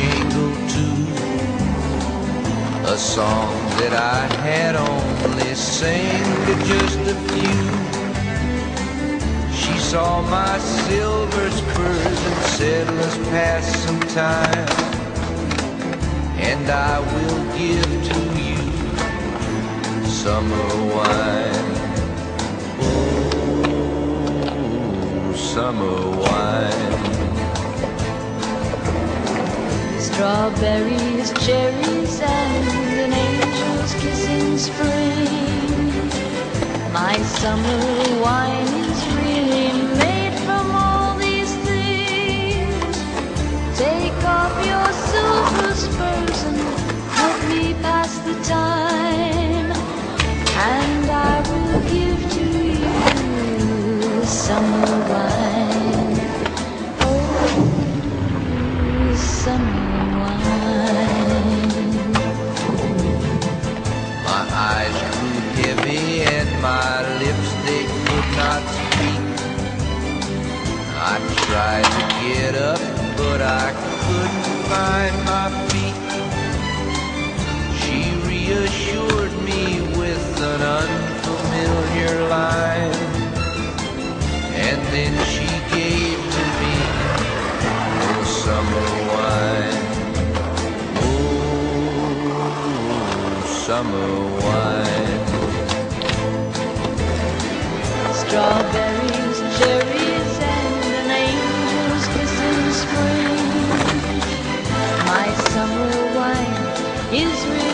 jingle too, a song that I had only sang to just a few. She saw my silver spurs and said, let's pass some time, and I will give to you summer wine. Oh, summer wine. Strawberries, cherries, and an angel's kiss in spring. My summer wine is really made from all these things. Take off your silver spurs and help me pass the time, and I will give to you summer wine. Oh, summer wine. My eyes grew heavy and my lips, they could not speak. I tried to get up, but I couldn't find my feet. She reassured me with an unfamiliar line, and then she gave to me oh, summer wine. Oh, summer wine. Strawberries, cherries, and an angel's kiss in spring. My summer wine is real.